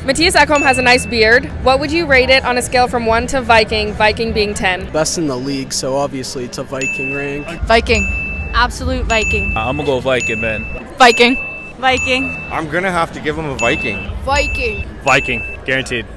Matthias Ekholm has a nice beard. What would you rate it on a scale from 1 to Viking, Viking being 10? Best in the league, so obviously it's a Viking rank. Viking. Absolute Viking. I'm gonna go Viking, man. Viking. Viking. I'm gonna have to give him a Viking. Viking. Viking, guaranteed.